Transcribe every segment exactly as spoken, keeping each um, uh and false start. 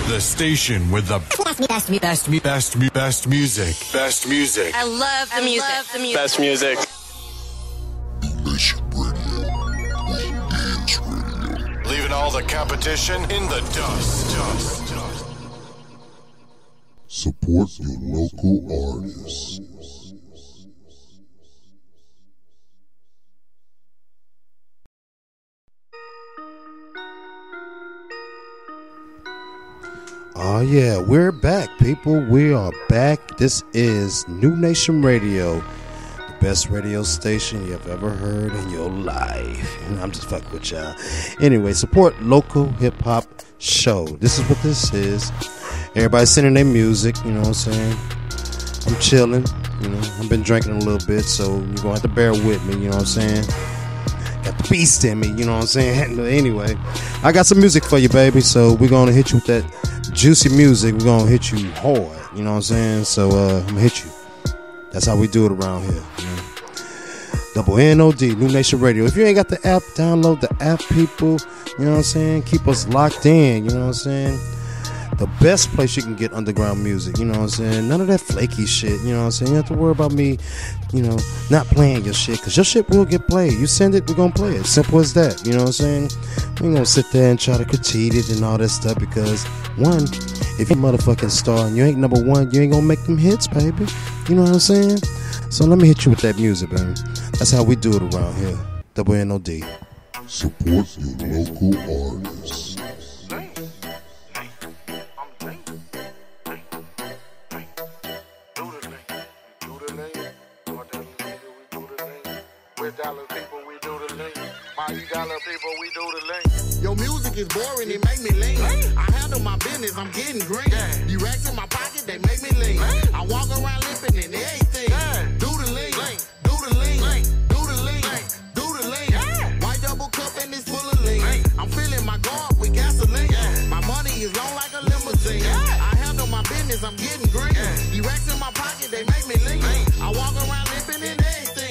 The station with the best, best, best, best, best music. Best music. I love the music. Love the music. Best music. Leaving all the competition in the dust. dust, dust. Support your local artists. Oh yeah, we're back, people. We are back. This is New Nation Radio, the best radio station you've ever heard in your life. I'm just fucking with y'all. Anyway, support local hip hop show. This is what this is. Everybody sending their music, you know what I'm saying? I'm chilling, you know. I've been drinking a little bit, so you're gonna have to bear with me, you know what I'm saying? Got the beast in me, you know what I'm saying? But anyway, I got some music for you, baby. So we're gonna hit you with that juicy music. We're gonna hit you hard, you know what I'm saying? So uh, I'm gonna hit you. That's how we do it around here, you know? Double N O D, New Nation Radio. If you ain't got the app, download the app, people. You know what I'm saying? Keep us locked in, you know what I'm saying? The best place you can get underground music, you know what I'm saying? None of that flaky shit, you know what I'm saying? You have to worry about me, you know, not playing your shit, because your shit will get played. You send it, we're going to play it. Simple as that, you know what I'm saying? We ain't going to sit there and try to critique it and all that stuff, because, one, if you're a motherfucking star and you ain't number one, you ain't going to make them hits, baby. You know what I'm saying? So let me hit you with that music, baby. That's how we do it around here. Double N O D. Support your local artists. Dollar people, we do the link. My dollar people, we do the link. Your music is boring, it make me lean. I handle my business, I'm getting green. Yeah. You racks in my pocket, they make me lean. I walk around limping in everything. Yeah. Do the link, do the link, do the link, do the link. Yeah. White double cup and it's full of lean. I'm filling my guard with gasoline. Yeah. My money is long like a limousine. Yeah. I handle my business, I'm getting green. Yeah. You racks in my pocket, they make me lean. I walk around limping in everything.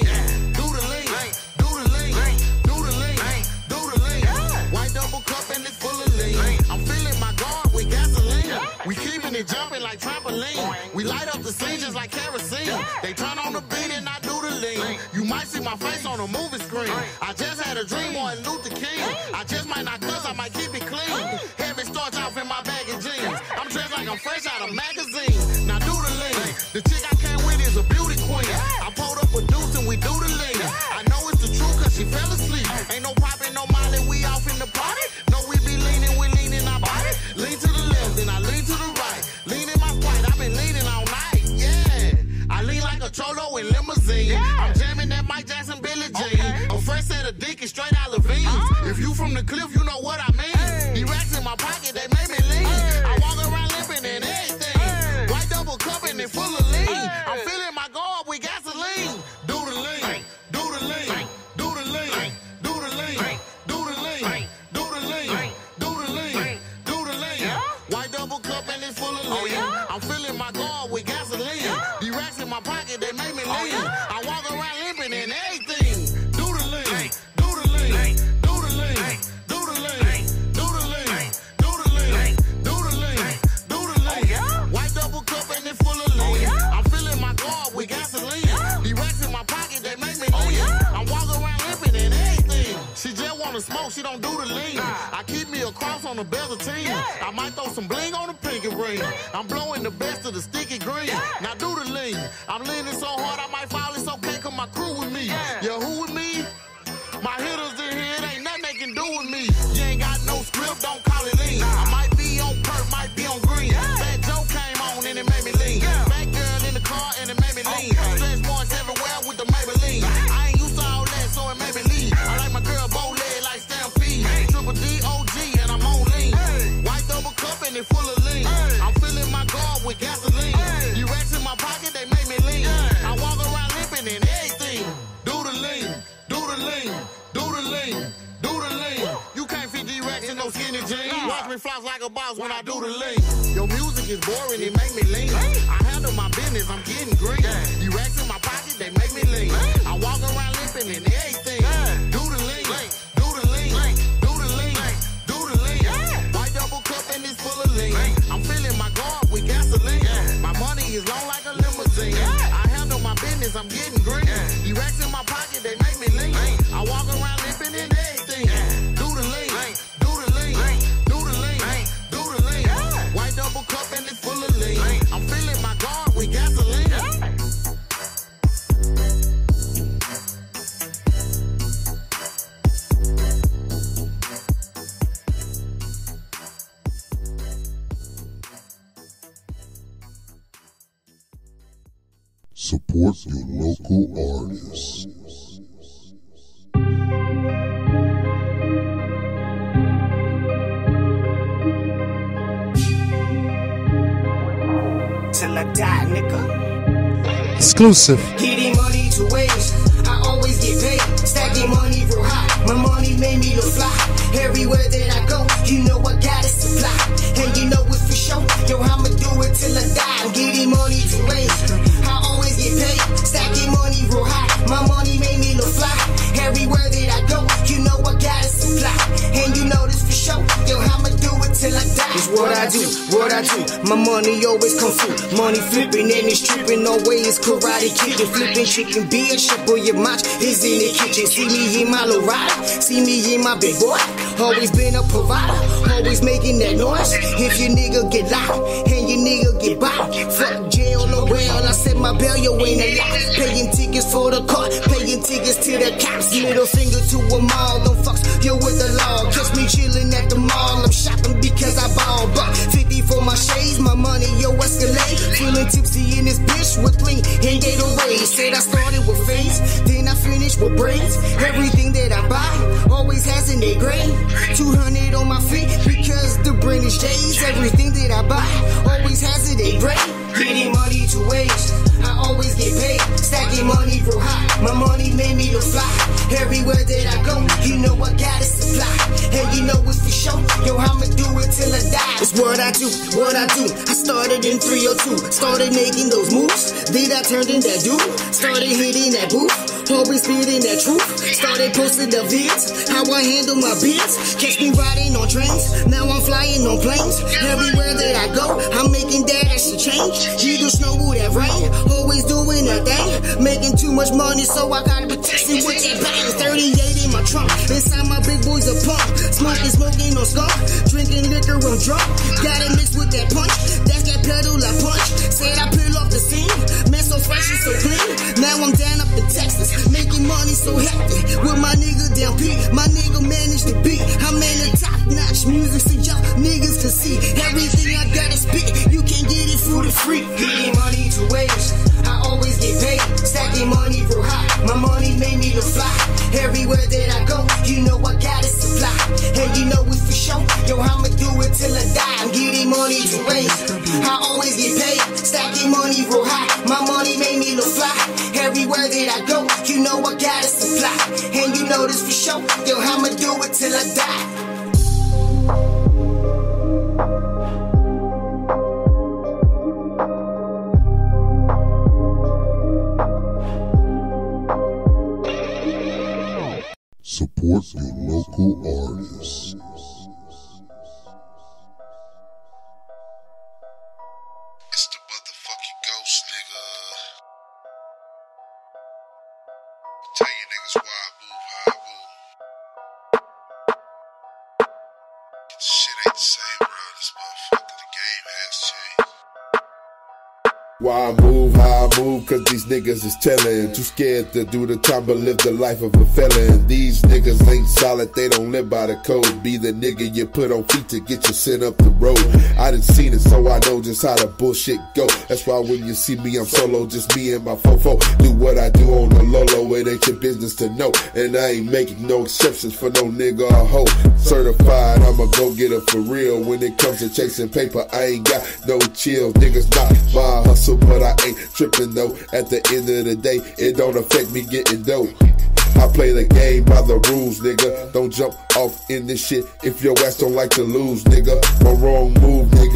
We keeping it jumping like trampoline. We light up the scene just like kerosene. They turn on the beat and I do the lean. You might see my face on a movie screen. I just had a dream on Luther King. I just might not cuss, I might keep it clean. Heavy starts off in my bag of jeans. I'm dressed like I'm fresh out of magazine. Now do the lean. The chick I came with is a beauty queen. I pulled up a deuce and we do the lean. I know it's the truth cause she fell asleep. Ain't no popping, no molly, we off in the party. No, we be leaning, we leaning our body. Lean to the left, then I lean to the right. Lean in my flight, I've been leaning all night, yeah. I lean like a Cholo in limousine. Yeah. I'm jamming that Mike Jackson, Billie Jean. Okay. A fresh set of dick is straight out of Levine. Uh. If you from the cliff, you know what I mean. Hey. The racks in my pocket, they make me lean. Hey. I walk around limping and everything. Hey. White double cup and it full of lean. Hey. I'm filling my guard with gasoline. Do the lean, do the lean, do the lean, do the lean, do the lean, do the lean, do the lean, do the lean. White double cup and it's full of lean. Oh, yeah? I'm filling my guard with gasoline. Yeah. The racks in my pocket, they make me lean. Oh, yeah? I walk around limping and everything. Do the lean, do the lean, do the lean, do the lean, do the lean, do the lean, do the lean, do the lean. Oh, yeah? White double cup and it's full of lean. Oh, yeah? I'm filling my guard with gasoline. Yeah. The racks in my pocket, they make me lean. Oh, yeah? I walk around limping and everything. She just wanna smoke, she don't do the lean. I keep me a cross on the bezel team. I might throw some bling on the pinky ring. I'm blowing the best of the sticky green. Now do the lean. I'm leaning so hard I might fall. It's okay, cause my crew with me. Yeah, who with me? My hitters in here, it ain't nothing they can do with me. You ain't got no script, don't call it lean. I might be on perp, might be on green. Fat Joe came on and it made me lean. Fat girl in the car and it made me lean. Stretch marks everywhere with the Maybelline. I ain't used to all that, so it made me lean. I like my girl bow leg like Stampede. Triple D O G and I'm on lean. White double cup and it full of lean. I'm filling my guard with gasoline. You racks in my pocket, they make me lean. I walk around limping and everything. Do the lean, do the lean, do the lean, do the lean. You can't fit D-Rex in no skinny jeans. Watch me floss like a boss when I do the lean. Your music is boring, it make me lean. I handle my business, I'm getting green. You racks in my pocket, they make me lean. I walk around limping and everything. Do the lean, do the lean, do the lean, do the lean. White double cup and it's full of lean. is long like a limousine. I handle my business, I'm getting green. The racks in my pocket, they make me lean. I walk around limping in everything. Do the lean, do the lean, do the lean, do the lean. White double cup and it's full of lean. I'm filling my guard with gasoline. Support your local artists. Till I die, nigga. Exclusive. Getting money to waste. I always get paid. Stacking money real high. My money made me look fly. Everywhere that I go, you know I got a supply. And you know it's for sure. Yo, I'ma do it till I die. I'm getting money to waste. I always get paid. Stacking money real high. My money made me look fly. Everywhere that I go, you know I got a supply. And you know this for sure. Yo, I'ma do it till I die. It's what I do, what I do. My money always come through. Money flipping and it's tripping. Always karate kicking, flipping chicken. Be a shipper, your match is in the kitchen. See me in my low rider, see me in my big boy. Always been a provider, always making that noise. If your nigga get loud and your nigga get bought, fuck jail no well. I said my bail, you ain't allowed. Paying tickets for the car, paying tickets to the cops. Middle finger to them all, don't fucks you with the law. Catch me chilling at the mall, I'm shopping because I ball. Buck fifty for my shades, my money yo escalate. Feeling tipsy in this bitch with clean and Gatorade. Said I started with face, then I finished with braids. Everything that I buy always has an A grade. two hundred on my feet because the brand is J's. Everything that I buy always has an A grade. Getting money to waste, I always get paid. Stacking money real high, my money made me look fly. Everywhere that I go, you know I got a supply. And you know it's for sure, yo, I'ma do it till I die. It's what I do, what I do. I started in three oh two, started making those moves. Then I turned in that dude, started hitting that booth. Always spitting that truth, started posting the vids. How I handle my bids, catch me riding on trains. Now I'm flying on planes. Everywhere that I go, I'm making that extra change. Either snow or that rain, always doing that thing. Making too much money, so I gotta protect it with that bang. thirty-eight in my trunk, inside my big boys a pump. Smoking, smoking on skunk, drinking liquor, I'm drunk. Got it mixed with that punch, that's that pedal I punch. Said I peel off the scene, man so fresh and so clean. Now I'm down up in Texas, making money so happy. With my nigga down P, my nigga managed to beat. I'm in the top notch music, so y'all niggas can see everything I gotta spit. You can't get it through the free. Getting money to waste, I always get paid. Stacking money real high, my money made me look fly. Everywhere that I go, you know I got a supply. And you know it's for sure, yo, I'ma do it till I die. I'm getting money to waste, I always get paid. Stacking money real high, my money made me look fly. Everywhere that I go, you know I got a supply. And you know this for sure, yo, I'ma do it till I die. Support your local artists. It's the motherfucking ghost, nigga. Tell you niggas why I move, how I move. Shit ain't the same around this motherfucker. The game has changed. Why I move, how I move, cause these niggas is telling. Too scared to do the time but live the life of a felon. These niggas ain't solid, they don't live by the code. Be the nigga you put on feet to get you sent up the road. I done seen it, so I know just how the bullshit go. That's why when you see me, I'm solo, just me and my fofo. Do what I do on the low-low, it ain't your business to know. And I ain't making no exceptions for no nigga or hoe. Certified, I'ma go get it for real. When it comes to chasing paper, I ain't got no chill. Niggas not my hustle, but I ain't tripping though. At the end of the day, it don't affect me getting dope. I play the game by the rules, nigga. Don't jump off in this shit if your ass don't like to lose, nigga. My wrong move, nigga.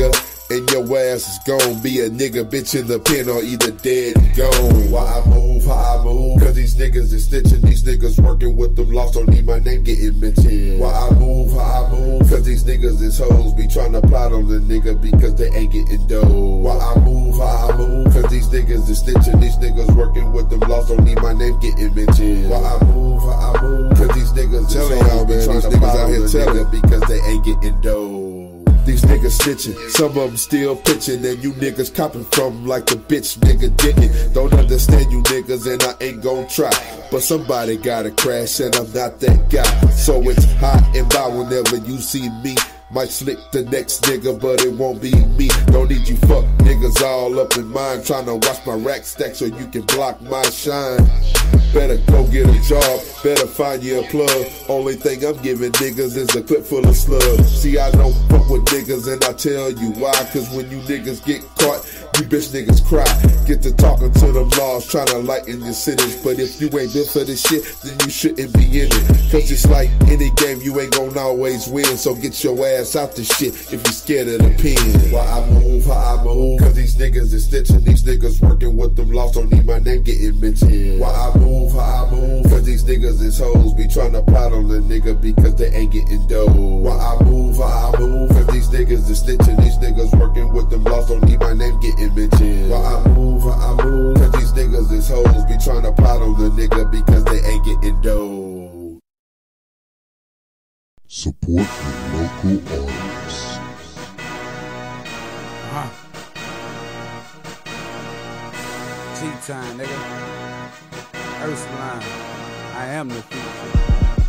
and your ass is gon' be a nigga bitch in the pen or either dead and gone. Why I move, how I move, cause these niggas is stitching, these niggas working with them lost, don't need my name getting mentioned. Why I move, how I move, cause these niggas is hoes, be trying to plot on the nigga because they ain't getting dough. Why I move, how I move, cause these niggas is stitching, these niggas working with them lost, don't need my name getting mentioned. Why I move, how I move, cause these niggas is telling y'all, man, these niggas out here telling because they ain't getting dough. These niggas snitching, some of them still pitching, and you niggas copping from like the bitch nigga didn't. Don't understand you niggas, and I ain't gon' try. But somebody gotta crash, and I'm not that guy. So it's hot and by whenever you see me. Might slick the next nigga, but it won't be me. Don't need you fuck niggas all up in mine, trying to watch my rack stack so you can block my shine. Better go get a job, better find you a plug. Only thing I'm giving niggas is a clip full of slugs. See, I don't fuck with niggas, and I tell you why. Cause when you niggas get caught, you bitch niggas cry. Get to talking to them laws, trying to lighten your sentence. But if you ain't built for this shit, then you shouldn't be in it. Cause it's like any game, you ain't gon' always win. So get your ass out the shit if you scared of the pen. Why I move, how I move, cause these niggas is stitching, these niggas working with them lost, don't need my name getting mentioned. Why I move, how I move, cause these niggas is hoes, be trying to plot on the nigga because they ain't getting dough. Why I move, how I move, cause these niggas is stitching, these niggas working with them lost, don't need my name getting mentioned. Why I move, how I move, cause these niggas is hoes, be trying to plot on the nigga because they ain't getting dough. Support your local artists. Uh-huh. G-time, nigga. Ursuline, I am the future.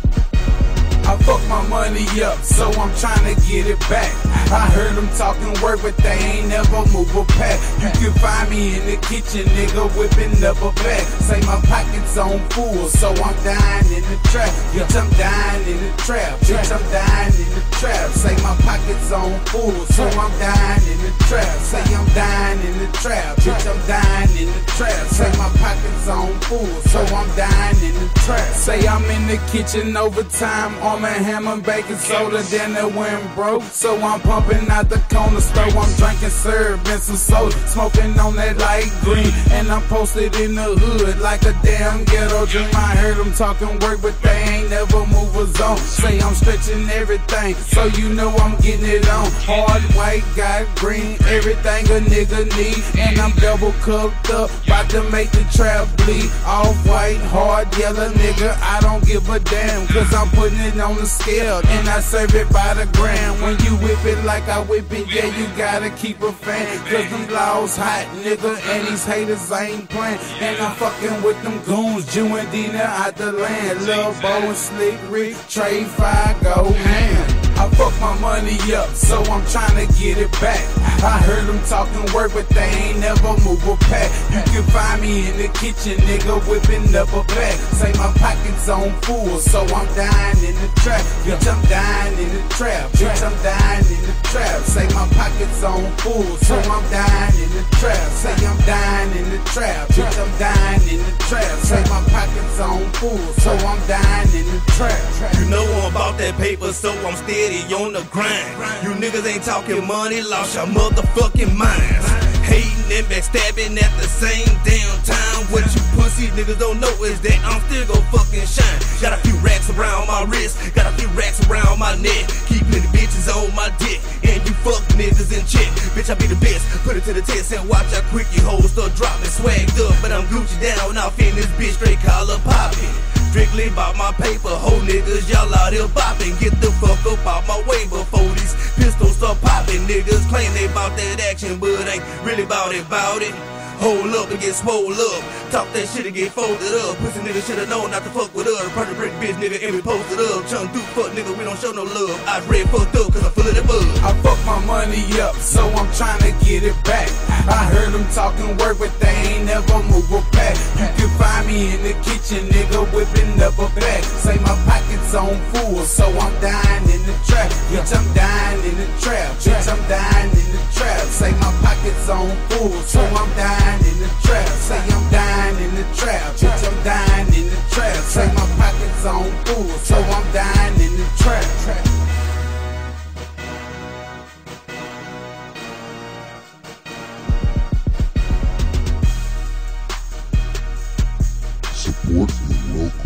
I fuck my money up, so I'm tryna get it back. I heard them talking work, but they ain't never move a pack. You can find me in the kitchen, nigga, whipping up a bag. Say my pockets on full, so I'm dying in the trap. Bitch, I'm dying in the trap. Bitch, I'm dying in the trap. Say my pockets on full, so I'm dying in the trap. Say I'm dying in the trap. Bitch, I'm dying in the trap. Say my pockets on full, so I'm dying in the trap. Say I'm in the kitchen overtime, on my hammer, baking soda, then it went broke. So I'm pumping out the corner store. I'm drinking syrup and some soda, smoking on that light green. And I'm posted in the hood like a damn ghetto dream. I heard them talking work, but they ain't never move a zone. Say I'm stretching everything, so you know I'm getting it on. Hard white, got green, everything a nigga need. And I'm double cupped up, about to make the trap bleed. All white, hard yellow, nigga, I don't give a damn, cause I'm putting it on the scale, and I serve it by the gram. When you whip it like I whip it, yeah, you gotta keep a fan. Cause them laws hot, nigga, and these haters ain't playing. And I'm fucking with them goons, Jew and Dina out the land. Lil' Bo and Slick Rick, Trey Fire, go ham. I fuck my money up, so I'm tryna get it back. I heard them talking work, but they ain't never move a pack. You can find me in the kitchen, nigga, whipping up a bag. Say my pockets on full, so I'm dying in the trap. Bitch, I'm dying in the trap. Bitch, I'm dying in the trap. Say my pockets on full, so I'm dying in the trap. Say I'm dying in the trap. Bitch, I'm dying in the trap. Say my pockets on full, so I'm dying in the trap. You know I'm about that paper, so I'm steady on the grind. You niggas ain't talking money, lost your motherfucking minds. Hating and backstabbing at the same damn time. What you pussy niggas don't know is that I'm still gon' fucking shine. Got a few racks around my wrist, got a few racks around my neck. Keep plenty bitches on my dick, and you fuck niggas in check. Bitch, I be the best, put it to the test and watch how quick you hoes start dropping. Swagged up, but I'm Gucci down, off in this bitch, straight collar popping. Strictly about my paper, whole niggas, y'all out here bopping. Get the fuck up out my way before these pistols start popping. Niggas claim they bout that action, but ain't really bout it, bout it. Hold up and get swole up, talk that shit and get folded up. Pussy nigga shoulda known not to fuck with us. Pretty brick bitch nigga and we posted up. Chung dude fuck nigga, we don't show no love. I red fucked up cause I'm full of that bug. I fuck my money up, so I'm tryna get it back. I heard them talking work, but they ain't never move a pack. You can find me in the kitchen, nigga, whipping up a bag. Say my pockets on full, so I'm dying in the trap. Bitch, I'm dying in the trap. Bitch, I'm dying in the trap. Say my pockets on full, so I'm dying in the trap. Say I'm dying in the trap. Bitch, I'm dying in the trap. Say my pockets on full, so I'm dying in the trap.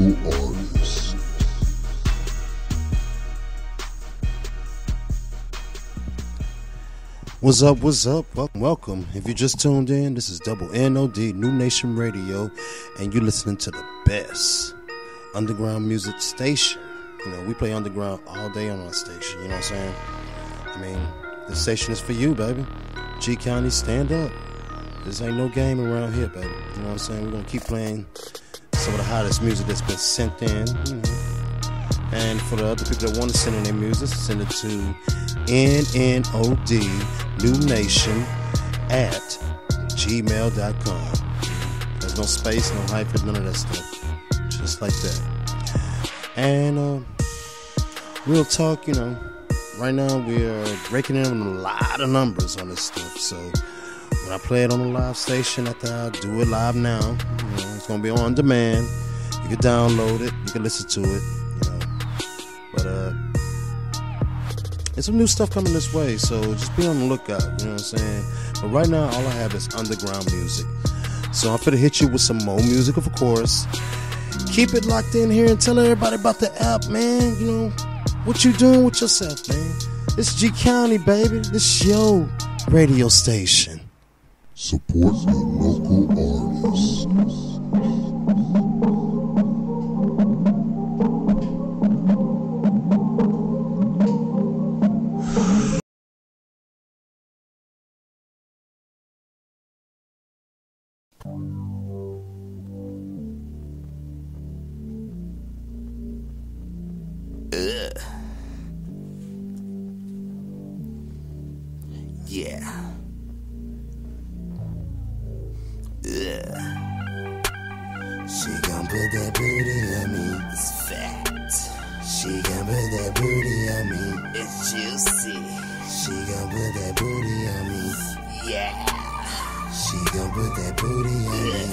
local artists. What's up, what's up? Welcome, welcome. If you just tuned in, this is Double N O D, New Nation Radio, and you're listening to the best underground music station. You know, we play underground all day on our station, you know what I'm saying? I mean, this station is for you, baby. G County, stand up. This ain't no game around here, baby. You know what I'm saying? We're going to keep playing some of the hottest music that's been sent in, you know. And for the other people that want to send in their music, send it to N N O D, New Nation, at gmail dot com. There's no space, no hyphen, none of that stuff. Just like that. And, uh, real talk, you know, right now we're breaking in a lot of numbers on this stuff. So when I play it on the live station, after I do it live now, you know, it's going to be on demand. You can download it, you can listen to it, you know. But, uh, there's some new stuff coming this way, so just be on the lookout, you know what I'm saying? But right now, all I have is underground music. So I'm finna hit you with some more music, of course. Keep it locked in here and tell everybody about the app, man. You know, what you doing with yourself, man? This G County, baby. This your radio station. Support your local artists. Yeah. Ugh. She gon' put that booty on me. It's fat. She gon' put that booty on me. It's juicy. She gon' put that booty on me. Yeah. She gon' put that booty on me.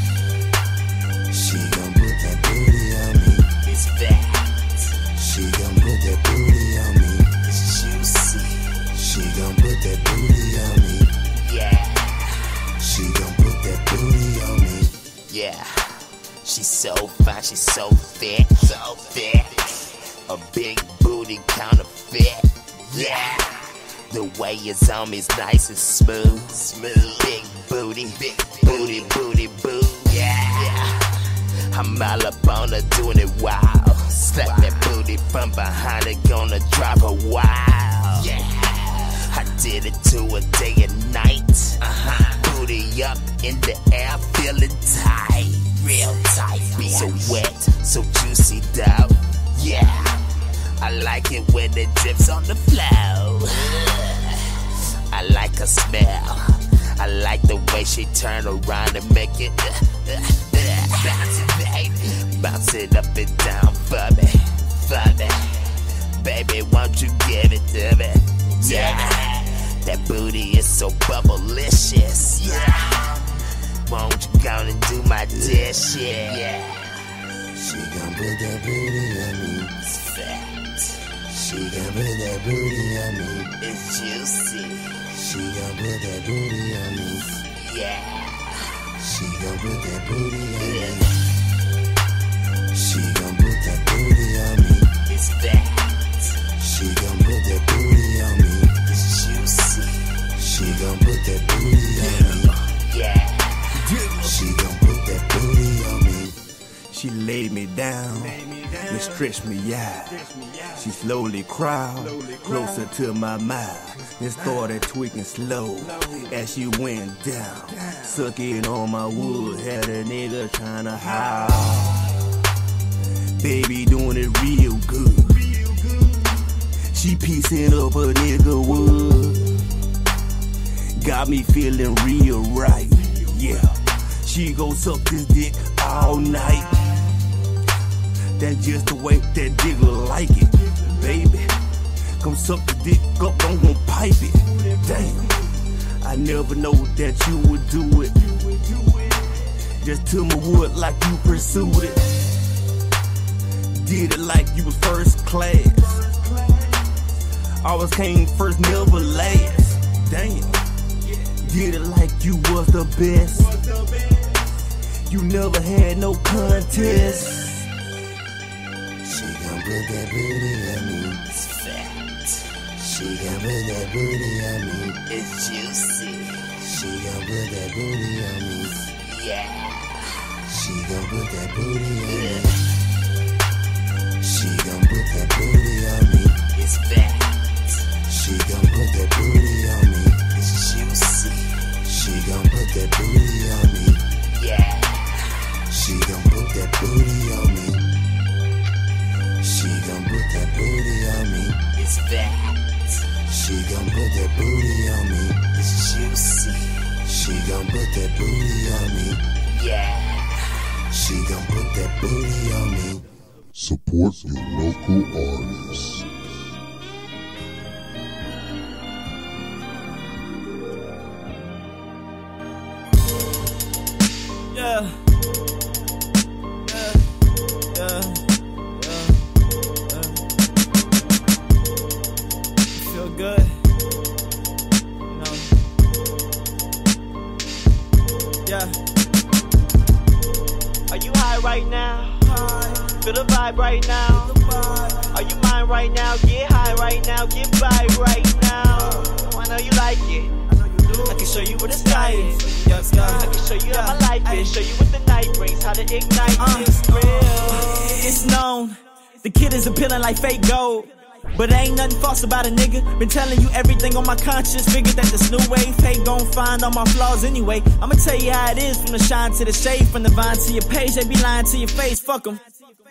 She gon' put that booty on me. It's fat. She gon' put that booty on me. It's juicy. She gon' put that booty on me. Yeah. She gon' put that booty on me. Yeah. She's so fine, she's so thick, so thick. A big booty counterfeit. Yeah. The way it's on me is nice and smooth, smooth. Big booty, big booty, booty, boo. Yeah. I'm all up on her doing it wild. Slap that booty from behind her, gonna drop her wild. Yeah. I did it to her day and night. Uh-huh. Booty up in the air, feeling tight, real tight. Bitch. So wet, so juicy, though. Yeah, I like it when it drips on the floor. I like her smell. I like the way she turn around and make it uh, uh, uh, bounce it, baby. Bounce it up and down for me, for me. Baby, won't you give it to me? Yeah, that booty is so bubblicious. Yeah, won't you go and do my dish? Yeah, she gon' put that booty on me. It's fat. She gon' put that booty on me. It's juicy. She gon' put that booty on me. Yeah, she gon' put that booty on me. She gon' put that booty on me. It's fat. She gon' put that booty on me. It's juicy. She gon' put that booty on me. Yeah. She gon' put that booty on me. She laid me down and stretched me out. She slowly crawled closer to my mouth and started tweaking slow as she went down. Sucking on my wood, had a nigga tryna howl. Baby doing it real good. She piecing up a nigga wood. Got me feeling real right. Yeah, she gon' suck this dick all night. That's just the way that nigga like it. Baby, come suck the dick up, don't gon' pipe it. Damn, I never know that you would do it. Just to my wood like you pursued it. Did it like you was first class. Always came first, never last. Damn, did it like you was the best. You never had no contest. gon' put that booty on me, it's fat. She gon' put that booty on me, it's juicy. She gon' put that booty on me, yeah. She gon' put that booty on me. She gon' put that booty on me, it's fat. She gon' put that booty on me, it's juicy. She gon' put that booty on me, yeah. She gon' put that booty on me. She gon' put that booty on me, it's fat. She gon' put that booty on me, it's juicy. She gon' put that booty on me, yeah. She gon' put that booty on me. Support your local artists. Yeah. Yeah. Yeah. Yeah. Yeah. Feel good. You know. Yeah. Are you high right now? Feel the vibe right now. Are you mine right now? Get high right now. Get by right now. I know you like it. I can show you what the sky is. I can show you how my life is. Show you what the night brings. How to ignite this real. It's known. The kid is appealing like fake gold. But ain't nothing false about a nigga. Been telling you everything on my conscience. Figured that this new wave hate gon' find all my flaws anyway. I'ma tell you how it is, from the shine to the shade, from the vine to your page. They be lying to your face, fuck them.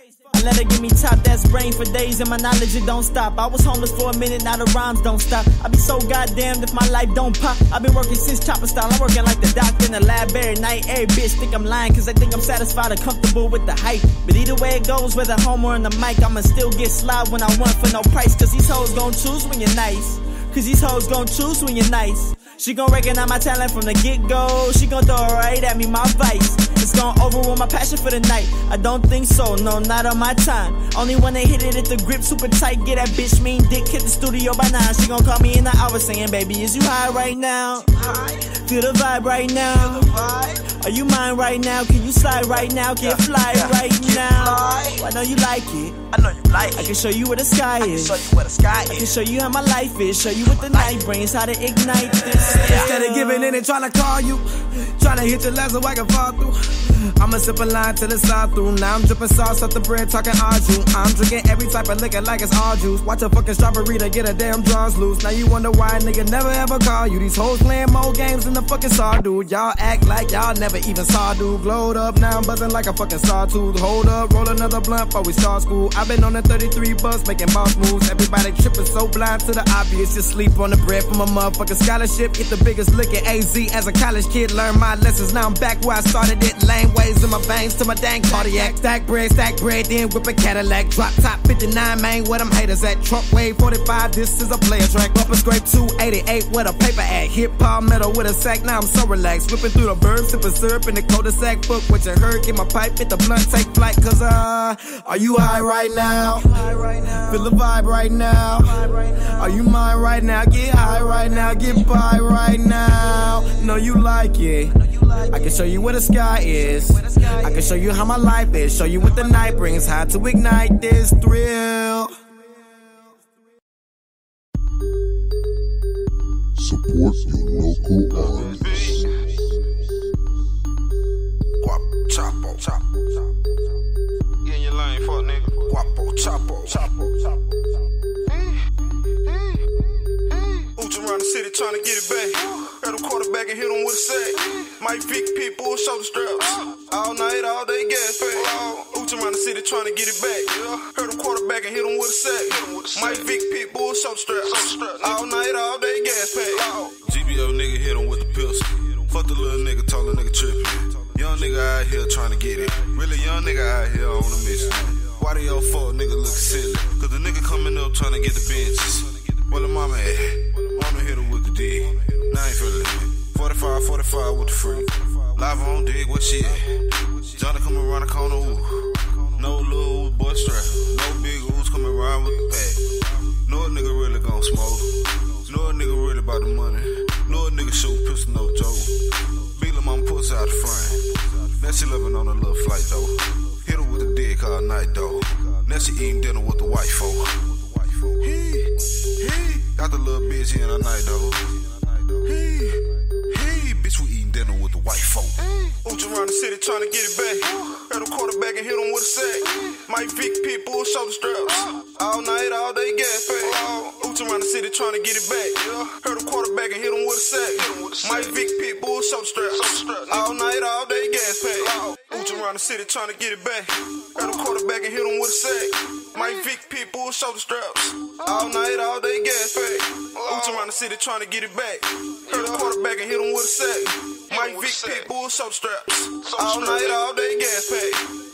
I let her give me top, that's brain for days, and my knowledge it don't stop. I was homeless for a minute, now the rhymes don't stop. I be so goddamned if my life don't pop. I been working since chopper style, I'm working like the doctor in the lab every night. Every bitch think I'm lying, cause they think I'm satisfied or comfortable with the hype. But either way it goes, whether home or in the mic, I'ma still get slide when I want for no price. Cause these hoes gon' choose when you're nice. Cause these hoes gon' choose when you're nice. She gon' recognize my talent from the get-go. She gon' throw it right at me, my vice. It's gon' overrule my passion for the night. I don't think so, no, not on my time. Only when they hit it at the grip super tight. Get that bitch mean dick, hit the studio by nine. She gon' call me in the hour saying, baby, is you high right now? Feel the vibe right now. Are you mine right now? Can you slide right now? Get fly right now. I know you like it. I know you like it. I can show you where the sky is. I can show you where the sky is. I can show you how my life is. Show you what the night brings. How to ignite this. Instead of giving in and trying to call you, trying to hit your legs so I can fall through. I'ma sip a line till it's all through. Now I'm dripping sauce off the bread, talking argue. I'm drinking every type of liquor like it's all juice. Watch a fucking strawberry to get a damn draws loose. Now you wonder why a nigga never ever call you. These hoes playing more games than the fucking saw dude. Y'all act like y'all never even saw dude. Glowed up, now I'm buzzing like a fucking sawtooth. Hold up, roll another blunt before we start school. I've been on the thirty-three bus making boss moves. Everybody tripping so blind to the obvious. Just sleep on the bread from a motherfucking scholarship. Get the biggest lick at A Z as a college kid. Learn my lessons, now I'm back where I started it. Lane ways in my veins to my dang cardiac. Stack bread, stack bread, then whip a Cadillac. Drop top fifty-nine, man, where them haters at. Trump wave forty-five, this is a player track. Bumper scrape two eighty-eight with a paper at. Hip hop metal with a sack, now I'm so relaxed. Whipping through the verbs, sipping syrup in the cul-de-sac. Book what you heard, get my pipe, hit the blunt, take flight. Cause uh, are you high right now? Feel the vibe right now. Are you mine right now? Get high right now, get by right now. Know you like it. I can show you where the sky is. I can show you how my life is. Show you what the night brings. How to ignite this thrill. Support your local artists. Guapo, chapo, chapo, get in your lane, fuck nigga. Guapo, chapo, chapo, chapo. Ooch around the city trying to get it back. Heard a quarterback and hit him with a sack. Mike Vick people shoulder straps. All night, all day gas pack. Ooch around the city trying to get it back. Heard a quarterback and hit him with a sack. Mike Vick people shoulder straps. All night, all day gas pack. G B O nigga hit him with the pistol. Fuck the little nigga, tall little nigga trippin'. Young nigga out here trying to get it. Really young nigga out here on a mission. Why the old fuck nigga lookin' silly? Cause the nigga coming up trying to get the benches. Where the mama at? Mama hit her with the dig. Now I ain't feelin' it. forty-five, forty-five with the freak. Live on dig, what she at? Johnny coming around the corner, ooh. No little boy strap. No big ooze coming around with the pack. Know a nigga really gon' smoke. Know a nigga really about the money. Know a nigga shoot pistol, no joke. Beat him on pussy out the frame. Now she living on a little flight though. Hit her with a dick all night though. Now she eating dinner with the white folk. He, he, got the little bitch in tonight though. He, he, bitch, we eating dinner with the white folk. Ooch around the city trying to get it back. Heard a quarterback and hit him with a sack. Mike Vick Pitbull shoulder straps. All night, all day gas pack. Ooch around the city trying to get it back. Heard a quarterback and hit him with a sack. Mike Vick Pitbull shoulder straps. All night, all day gas pack. Ooch around the city trying to get it back. Heard a quarterback and hit him with a sack. Mike Vick Pitbull shoulder straps. All night, all day gas pack. Ooch around the city trying to get it back. Heard a quarterback and hit him with a sack. Mike Vick Pitbull shoulder straps. All night, all day gas pack.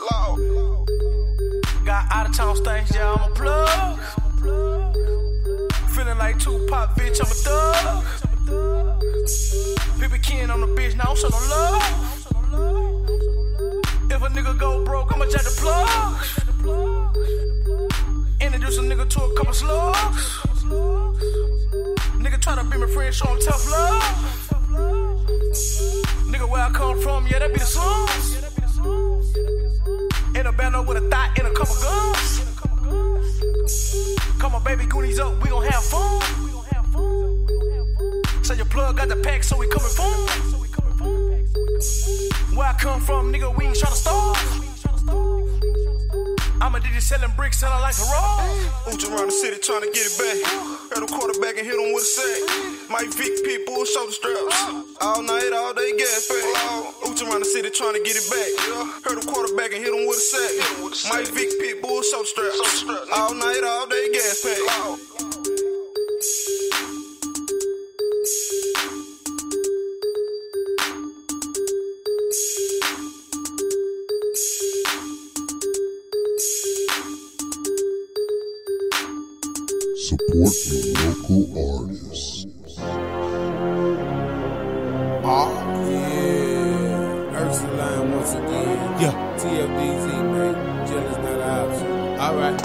Got out of town things, yeah, I'm a plug. Feeling like Tupac, bitch, I'm a thug. People kin on the bitch, now I'm so no love. If a nigga go broke, I'ma jack the plug. Introduce a nigga to a couple slugs. Nigga try to be my friend, show him tough love. Nigga, where I come from, yeah, that be the slums. In a bando with a thought and a couple guns. Call my baby Goonies up, we gon' have fun. Say your plug got the pack, so we coming from. Where I come from, nigga, we ain't tryna starve. I'm a D J selling bricks and I like to roll. Ooch around the city trying to get it back. Heard a quarterback and hit him with a sack. Mike Vick Pitbull shoulder straps. All night, all day gas pack. Ooch around the city trying to get it back. Heard a quarterback and hit him with a sack. Mike Vick Pitbull shoulder straps. All night, all day gas pack. Support your local artists. Oh, yeah. Ursuline once again. Yeah. T F D Z, man. Jealous not an option. Alright.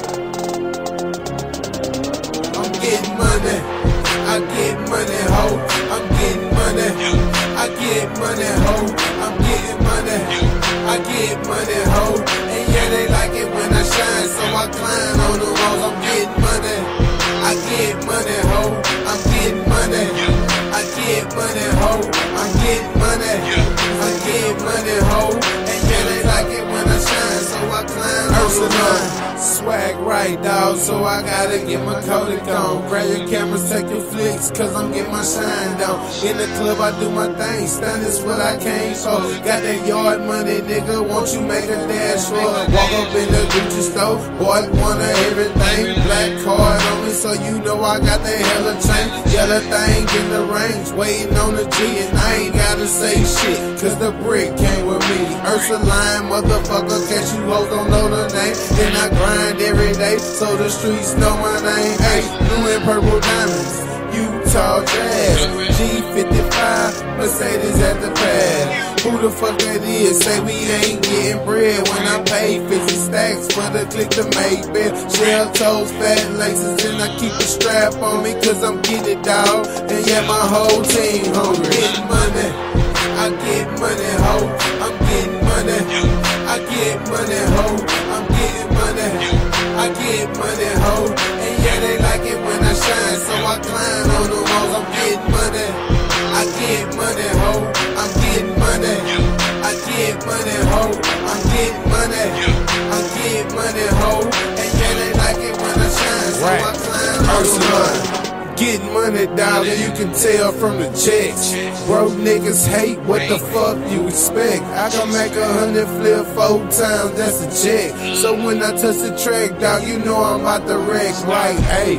I'm getting money. I get money, ho. I'm getting money. I get money, ho. I'm getting money. I get money, ho. And yeah, they like it when I shine, so I climb on the walls. I'm getting money. I get money, ho. I'm getting money. I get money, ho. I'm getting money. I get money, ho. And yeah, they like it when I shine, so I climb on the line. Swag right, dawg, so I gotta get my Kodak on. Grab your cameras, take your flicks, cause I'm getting my shine down. In the club, I do my thing, stun is what I came for. Got that yard money, nigga, won't you make a dash for? Walk up in the Gucci store, boy, one of everything. Black card on me, so you know I got that hella chain. Yellow thing in the range, waiting on the G, and I ain't gotta say shit, cause the brick came with me. Ursuline, motherfucker, catch you hoes don't know the name. Then I grind every day, so the streets know my name. Hey, blue and purple diamonds, Utah Jazz, G fifty-five, Mercedes at the pad. Who the fuck that is? Say we ain't getting bread when I pay fifty stacks for the click to make bed. Shell toes, fat laces, and I keep a strap on me, cause I'm getting it, dawg. And yeah, my whole team hungry. Getting money, I get money, ho. I'm getting money, I get money, ho. I'm getting money, I get money, ho. And yeah, they like it when I shine, so I climb on the walls. I'm getting money, I get money, ho. I'm getting money, I get money, ho. I'm getting money, I get money, ho. And yeah, they like it when I shine, so I climb on the walls. Getting money, dawg, and you can tell from the checks. Broke niggas hate, what the fuck you expect? I can make a hundred flip four times, that's a check. So when I touch the track, dawg, you know I'm about to wreck. Like, hey,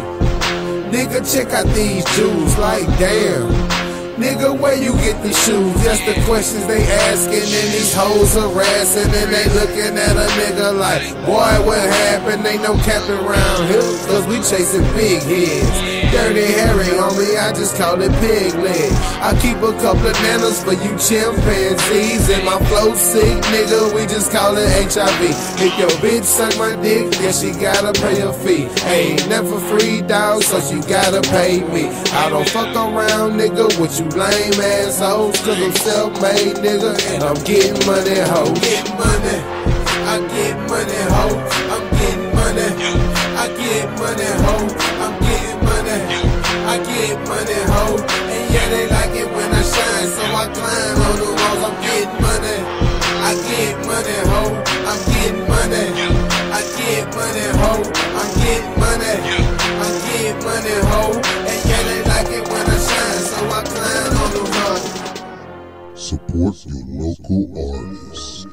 nigga, check out these jewels, like, damn. Nigga, where you get these shoes? Just the questions they asking, and these hoes harassing, and they looking at a nigga like, boy, what happened? Ain't no capping around here, cause we chasing big heads. Dirty Harry on me, I just call it pig leg. I keep a couple of nanas for you chimpanzees, and my flow sick, nigga, we just call it H I V. If your bitch suck my dick, then she gotta pay a fee. Ain't never free, dawg, so she gotta pay me. I don't fuck around, nigga, with you lame assholes, cause I'm self-made, nigga, and I'm getting money, ho. Getting money, I get money, ho. I'm getting money, money, ho. I'm getting money. I get money, ho. And yeah, they like it when I shine, so I climb on the walls. I'm getting money. I get money, ho. I'm getting money. I get money, ho. I'm getting money. I get money, ho. And yeah, they like it when I shine, so I climb on the walls. Support your local artists.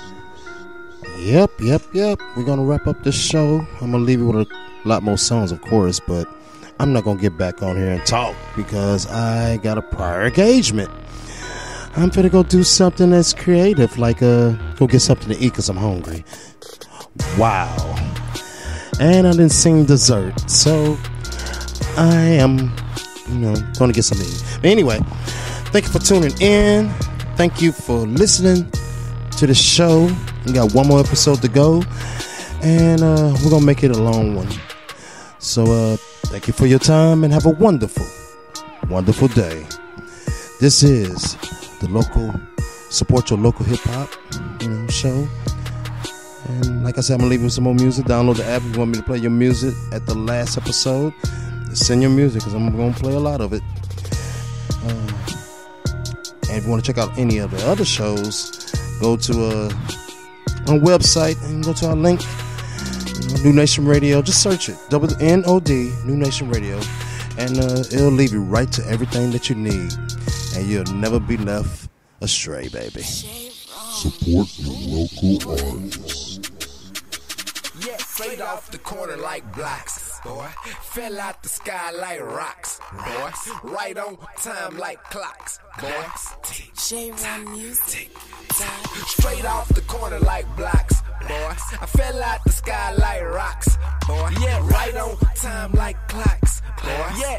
Yep, yep, yep. We're going to wrap up this show. I'm going to leave you with a lot more songs, of course, but I'm not going to get back on here and talk because I got a prior engagement. I'm finna go do something that's creative, like uh, go get something to eat because I'm hungry. Wow. And I didn't sing dessert, so I am, you know, going to get something to eat. But anyway, thank you for tuning in. Thank you for listening to the show. We got one more episode to go, and uh, we're going to make it a long one. So uh, thank you for your time, and have a wonderful, wonderful day. This is the local, support your local hip-hop, you know, show. And like I said, I'm going to leave you with some more music. Download the app if you want me to play your music at the last episode. Send your music because I'm going to play a lot of it. Uh, and if you want to check out any of the other shows, go to uh, our website and go to our link, you know, New Nation Radio. Just search it, W N O D, New Nation Radio, and uh, it'll lead you right to everything that you need, and you'll never be left astray, baby. Support your local artists. Yeah, straight off the corner like blocks, boy. Fell out the sky like rocks, boy. Right on time like clocks, boy. J-Run music. Straight off the corner like blocks, boy. I fell out the sky like rocks, boy. Yeah, right on time like clocks, boy. Yeah.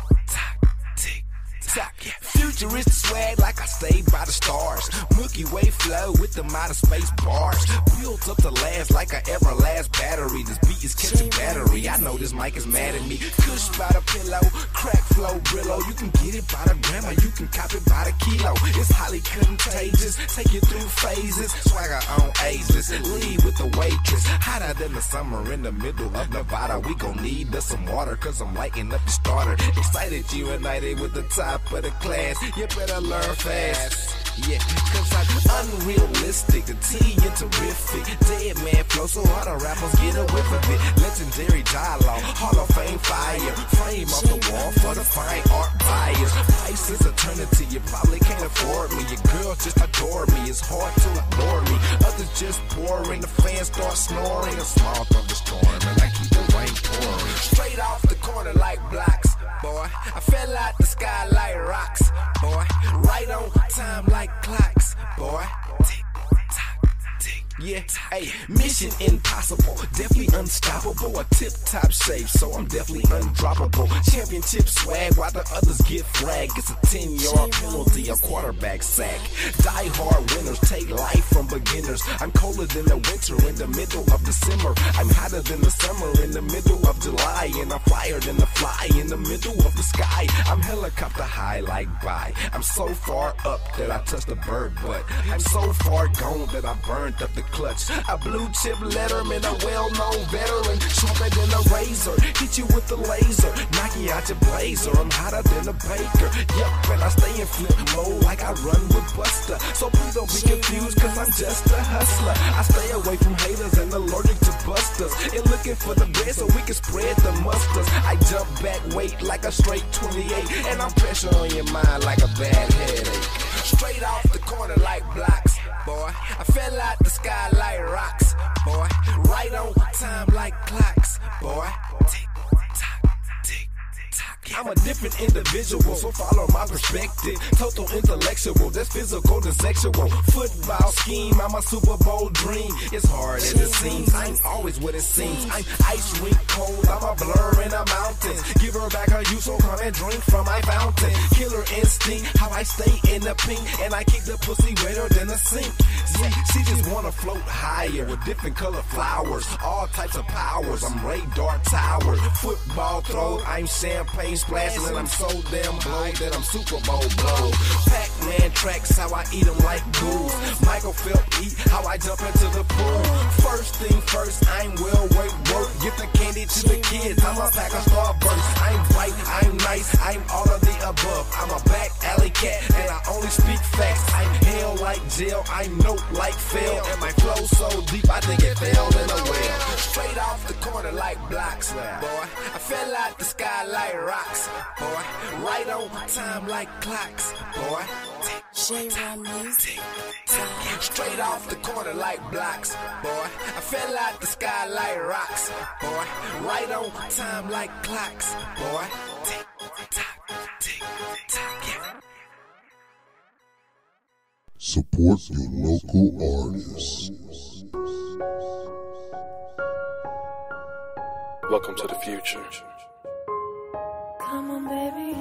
Futuristic swag like I stay by the stars. Milky Way flow with the outer space bars. Built up to last like an everlast battery. This beat is catching battery. I know this mic is mad at me. Kush by the pillow, crack flow Brillo. You can get it by the gram or you can cop it by the kilo. It's highly contagious, take you through phases. Swagger on ageless, lead with the waitress. Hotter than the summer in the middle of Nevada. We gon' need us some water cause I'm lighting up the starter. Excited you united with the top of the class. You better learn fast. Yeah, cause I'm unrealistic, the T and terrific. Dead man flow, so all the rappers get a whiff of it. Legendary dialogue, Hall of Fame fire. Frame off the wall for the fine art buyers. Price is eternity, you probably can't afford me. Your girl just adore me, it's hard to ignore me. Others just pouring, the fans start snoring. A small thunderstorm, and I keep the rain pouring. Straight off the corner like blocks, boy. I fell out the sky like rocks, boy. Right on time like clocks, boy. Tick, tock, tick. Yeah, hey, mission impossible, definitely unstoppable. A tip-top shape, so I'm definitely undroppable. Championship swag while the others get flagged. It's a ten-yard penalty, a quarterback sack. Die-hard winners take life from beginners. I'm colder than the winter in the middle of December. I'm hotter than the summer in the middle of July. And I'm flyer than the fly in the middle of the sky. I'm helicopter high like bye. I'm so far up that I touched the bird butt. I'm so far gone that I burned up the clutch. A blue chip letterman, a well-known veteran, sharper than a razor. Hit you with the laser, knock you out your blazer. I'm hotter than a baker. Yep, and I stay in flip mode like I run with Buster. So please don't be confused, cause I'm just a hustler. I stay away from haters and allergic to busters. And looking for the bread so we can spread the mustards. I jump back, weight like a straight twenty-eight. And I'm pressure on your mind like a bad headache. Straight off the corner like blocks, boy. I fell out the sky like rocks, boy. Right on time like clocks, boy. Tick, tock, tick, tock. I'm a different individual, so follow my perspective. Total intellectual, that's physical to sexual. Football scheme, I'm a Super Bowl dream. It's hard as it seems, I ain't always what it seems. I'm ice rink cold, I'm a blur in the mountains. Give her back her youth, so come and drink from my fountain. Killer instinct, how I stay in the pink. And I keep the pussy wetter than a sink. See, she just wanna float higher with different color flowers. All types of powers, I'm radar tower. Football throw, I'm champagne splashing and I'm so damn blown that I'm Super Bowl blow. Pac-Man tracks, how I eat them like ghouls. Michael Phelps eat, how I jump into the pool. First thing first, I'm well weight work. Get the candy to the kids, I'm a pack of Starburst. I'm white, I'm nice, I'm all of the above. I'm a back alley cat, and I only speak facts. I'm hell like jail, I'm note like fail. And my flow so deep, I think it fell in a well. Straight off the corner like blocks, boy. I fell out the sky like rocks, boy. Right on time like clocks, boy. Straight off the corner like blocks, boy. I fell out the sky like rocks, boy. Right on time like clocks, boy. Tick tock, tick tock, yeah. Support your local artists. Welcome to the future. Come on, baby.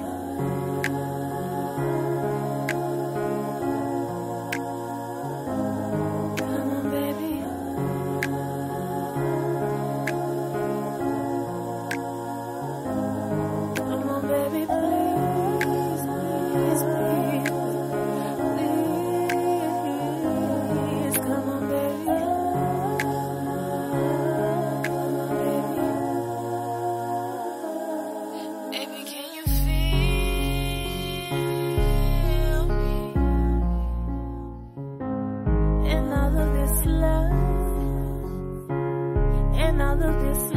Come on, baby. Come on, baby, please, please, please, please. Come on, baby. All of this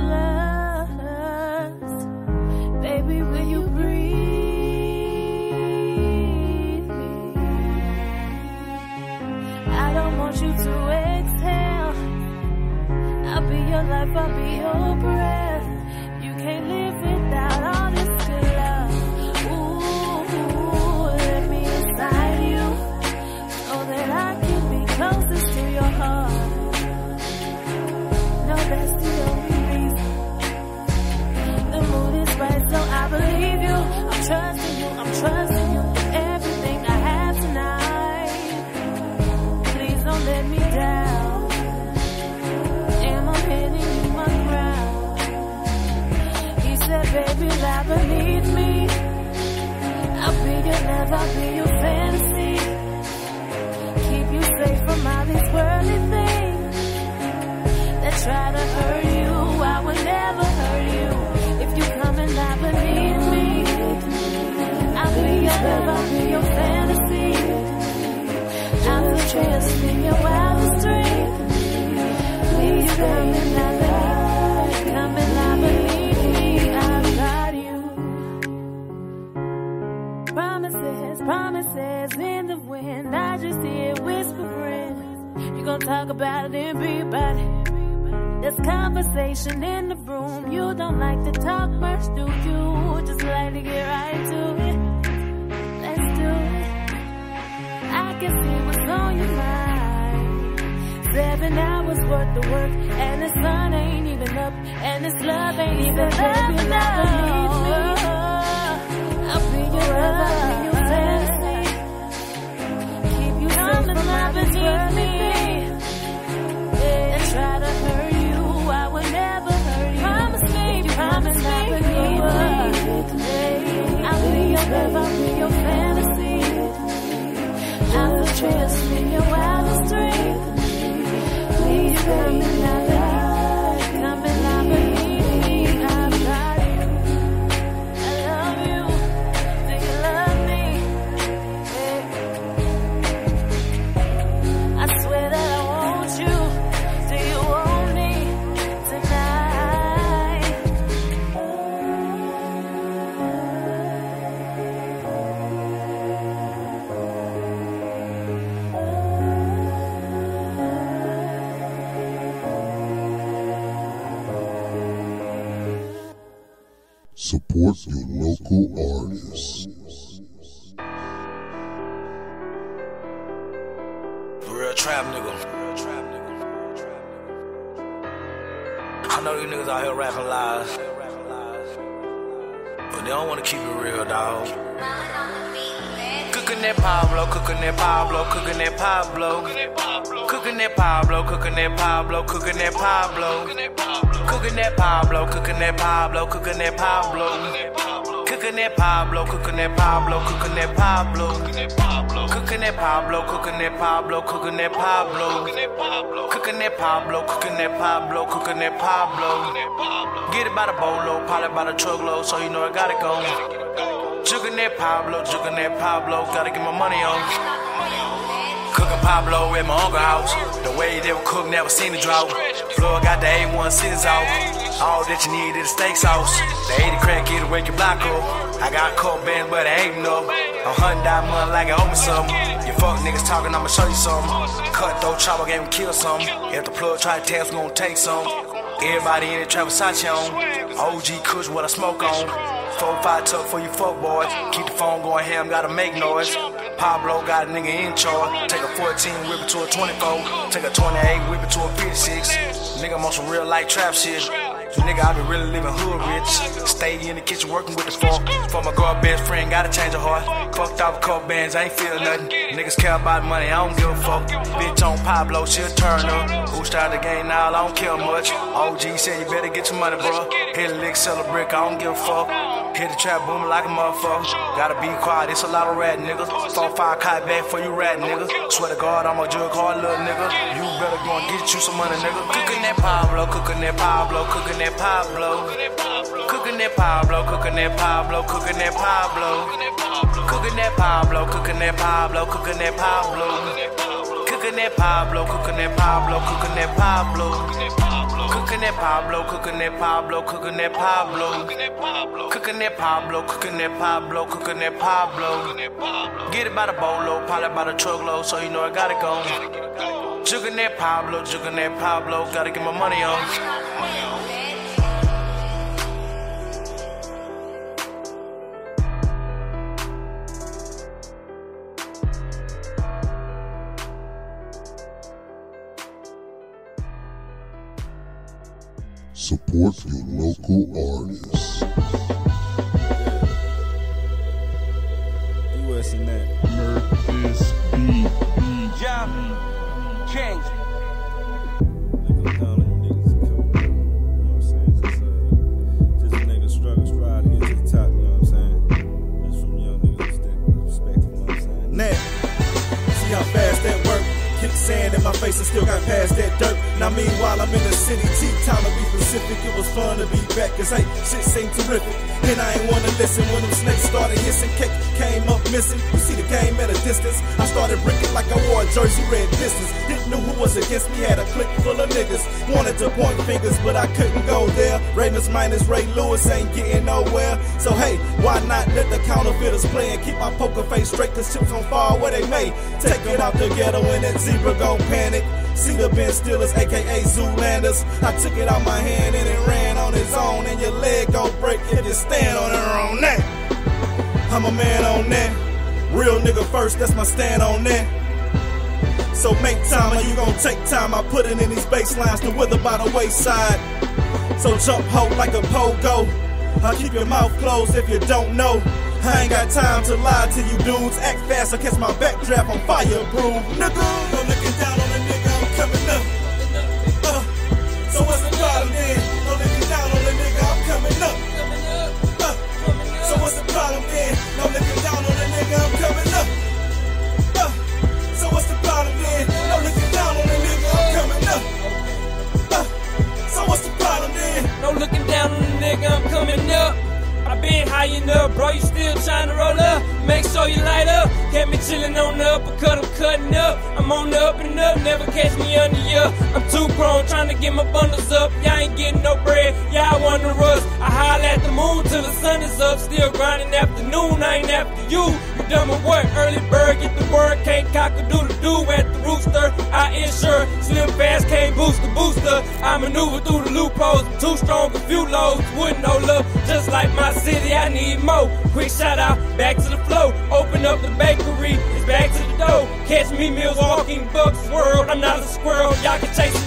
lust, baby, will you breathe me? I don't want you to exhale. I'll be your life, I'll be your breath. You can't live without all this good love. Ooh, let me inside you so that I can be closest to your heart. No, that's the only reason. The mood is right, so I believe you. I'm trusting you, I'm trusting you. Everything I have tonight. Please don't let me down. And I'm hitting you my ground. He said, baby, lie beneath me. I'll be your love, I'll be your fantasy. Keep you safe from all these worldly things that try to hurt you. I will never hurt you if you come and lie beneath me. I'll be your love, I'll be your fantasy. I'm the trust in your wildest dream. Please come and lie beneath me. Come and lie beneath me. I've got you. Promises, promises in the wind. I just hear whispering. You gon' talk about it and be about it. There's conversation in the room. You don't like to talk much, do you? Just like to get right to it. Let's do it. I can see what's on your mind. Seven hours worth of work, and the sun ain't even up, and this love ain't even up. Baby, love I'll be your love, I'll be your fantasy. Keep you safe from my beneath me. And try to hurt you. I will never hurt you. Promise me, promise me, I'll be your love, I'll be your fantasy. I'll trust in your wildest dream. Please come and lie beneath me. Come and lie beneath me. I've got you. I love you. Do you love me? Yeah. I swear that I want you. Do you want me? Support your local artists. Real trap nigga. I know these niggas out here rapping lies, but they don't wanna keep it real, dawg. Cooking that Pablo, cooking that Pablo, cooking that Pablo. Cooking that Pablo, cooking that Pablo, cooking that Pablo. Cooking that Pablo, cooking that Pablo, cooking that Pablo. Cooking Cooking that Pablo, cooking that Pablo, cooking that Pablo. Cooking that Pablo, cooking that Pablo, cooking that Pablo. Cooking that Pablo, cooking that Pablo, cooking that Pablo. Get it by the bolo, probably by the truckload, so you know I gotta go. Jugging that Pablo, jugging that Pablo, gotta get my money on. Cooking Pablo at my uncle's house. The way they would cook, never seen a drought. Floor got the A one scissors off. All that you need is the steak sauce. The eighty crack, get away your block up. I got a couple bands, but it ain't enough. I'm hunting that money like I owe me something. You fuck niggas talking, I'ma show you something. Cut those chopper, game kill something. If the plug try to test, we gon' take some. Everybody in the trap Versace on. O G Kush, what I smoke on. Four, five tuck for you fuck boys. Keep the phone going ham, gotta make noise. Pablo got a nigga in charge. Take a fourteen, whip it to a twenty-four. Take a twenty-eight, whip it to a fifty-six. Nigga, I'm on some real light trap shit. Nigga, I been really living hood rich. Stay in the kitchen working with the fork. For my girl best friend, gotta change her heart. Fucked off a couple bands, I ain't feel nothing. Niggas care about money, I don't give a fuck. Bitch on Pablo, she'll turn up. Who started the game now, I don't care much. O G said you better get your money, bro. Hit a lick, sell a brick, I don't give a fuck. Hit the trap booming like a motherfucker. Gotta be quiet, it's a lot of rat niggas. Four, five kite back for you rat niggas. Swear to God, I'm a jug hard little nigga. You better go and get you some money, nigga. Cooking that Pablo, cooking that Pablo, cooking that Pablo. Cooking that Pablo, cooking that Pablo, cooking that Pablo. Cooking that Pablo, cooking that Pablo, cooking that Pablo. Cooking that Pablo, cooking that Pablo, cooking that Pablo. Cooking that Pablo, cooking that Pablo, cooking that Pablo. Cooking that Pablo, cooking that Pablo, cooking that Pablo. Get it by the bolo, probably by the truckload, so you know I gotta go. Jugging that Pablo, jugging that Pablo, gotta get my money on. Support your local artists. You listen that. Nerd is B. Job. King. Niggas down on you niggas cool. You know what I'm saying? Just, uh, just a nigga struggle, strive to get to the top, you know what I'm saying? Just from young niggas that respect, you know what I'm saying? Now, see how fast that work. Kick sand in my face and still got past that dirt. Now meanwhile I'm in the city, T-time to be specific. It was fun to be back, cause hey, shit seemed terrific. And I ain't wanna listen when them snakes started hissing. Cake came up missing, you see the game at a distance. I started bricking like I wore a jersey, red distance. Didn't know who was against me, had a clique full of niggas. Wanted to point fingers, but I couldn't go there. Ravens minus Ray Lewis ain't getting nowhere. So hey, why not let the counterfeiters play and keep my poker face straight, cause chips on fire where they may. Take it out the ghetto and that zebra gon' panic. See the Ben Steelers, aka Zoolanders. I took it out my hand and it ran on its own. And your leg gon' break if you stand on it on that. I'm a man on that. Real nigga first, that's my stand on that. So make time or you gon' take time. I put it in these bass lines to wither by the wayside. So jump ho like a pogo. I'll keep your mouth closed if you don't know. I ain't got time to lie to you dudes. Act fast or catch my backdraft on fireproof. Nigga, I'm looking down on a nigga, I'm coming up. Uh, so what's the problem then? No looking down on a nigga, I'm coming up. Uh, so what's the problem then? No looking down on a nigga, I'm coming up. Uh, so what's the problem then? No looking down on a nigga, I'm coming up. Uh, so what's the problem then? No looking down on a nigga, I'm coming up. I been high enough, bro, you still trying to roll up. Make sure you light up. Kept me chillin' on the uppercut, I'm cutting up. I'm on the up and up, never catch me under ya. I'm too grown, trying to get my bundles up. Y'all ain't getting no bread, y'all want to rush. I holler at the moon till the sun is up. Still grinding afternoon, I ain't after you. You done my work, early bird, get the word. Can't cock-a-doodle-doo at the rooster. I insure, slim fast, can't boost the booster. I maneuver through the loopholes, I'm too strong, a few lows. Wouldn't no love, just like my city, I need more. Quick shout out, back to the flow. Open up the bakery, it's back to the dough. Catch me meals walking Bucks World. I'm not a squirrel, y'all can chase a nut.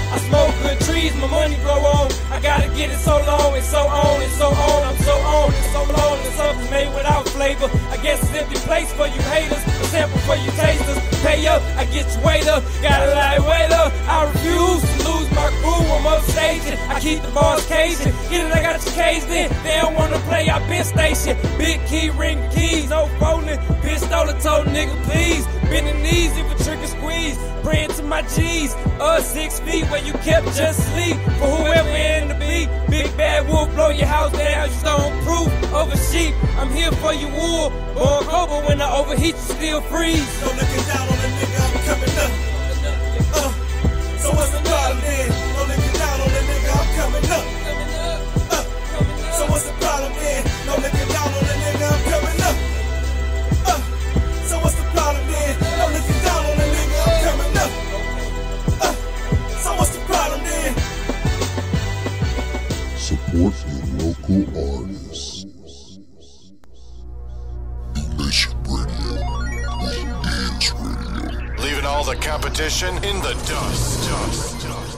I smoke good trees, my money grow on. I gotta get it so long and so on and so on. I'm so on and so long and something's made without flavor. I guess it's empty place for you haters, a sample for you tasters. Pay up, I get you weight up. Gotta lie, wait up. I refuse to lose my crew. I'm upstaging. I keep the bars caging. Get it, I got you caged in. They don't wanna play, I been stationed. Big key, ring the keys, no rolling. Pistol told nigga, please. Bending knees if a trigger squeeze. Praying to my G's. Uh, six feet where you kept just sleep. For whoever in the beat. Big bad wolf, blow your house down. You stone proof over sheep. I'm here for you, wool. Born Cobra, when I overheat, you still freeze. No looking down on the nigga, I'm coming up. Uh, so what's the problem then? No looking down on the nigga, I'm coming up. Uh, so what's the problem then? No looking down on the nigga, I'm coming up. Uh, so what's the problem then? No looking down on the nigga, I'm coming up. Uh, so what's the problem then? Support your local artists. Nation Radio. We dance radio. Leaving all the competition in the dust. dust, dust.